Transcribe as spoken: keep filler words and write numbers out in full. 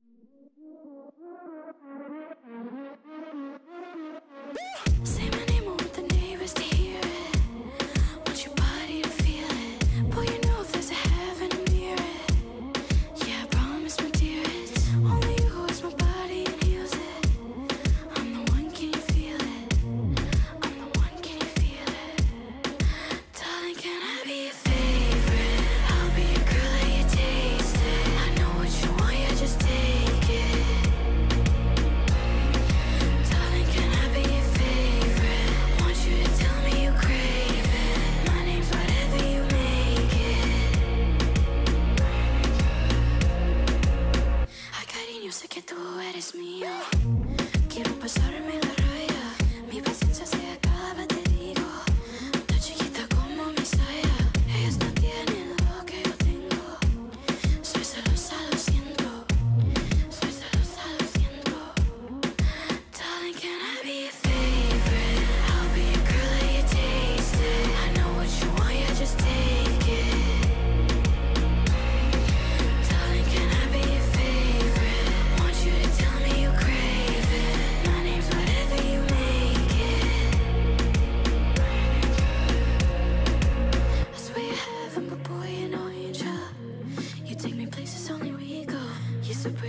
Say my name, I want the neighbors to hear it. Want your body to feel it. Boy, you know if there's a heaven, I'm near it. Yeah, I promise, my dear, it's only you who is my body and heals it. I'm the one, can you feel it? I'm the one, can you feel it? Darling, can I be your favorite? I'll be your girl, let you taste it. I know what you want, yeah, just take it. Darling, can I be your favorite? Want you to tell me you crave it. My name's whatever you make it. Ay, cariño, sé que tú eres mío. Quiero pasarme la raya. Mi paciencia se acaba, te digo. Tan chiquita como mi saya. Ellos no tienen lo que yo tengo. Soy celosa, lo siento. Soy celosa, lo siento. Darling, can I be your favorite? I'll be your girl, let you taste it. I know what you want, yeah, just take it. Darling, can I be your favorite? Want you to tell me you crave it. My name's whatever you make it. I swear you're heaven, but boy, you're no angel. You take me places only we go. You're so pretty.